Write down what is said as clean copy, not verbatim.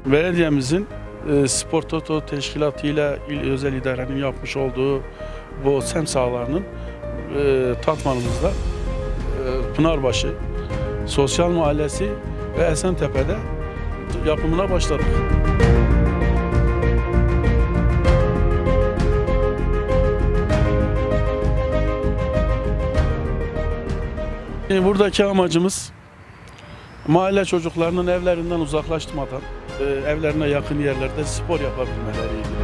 Belediyemizin Spor Toto Teşkilatı ile özel idarenin yapmış olduğu bu semt sahalarının Tatvanımızda Pınarbaşı, Sosyal Mahallesi ve Esentepe'de yapımına başladık. Buradaki amacımız mahalle çocuklarının evlerinden uzaklaşmadan evlerine yakın yerlerde spor yapabilmeleriydi.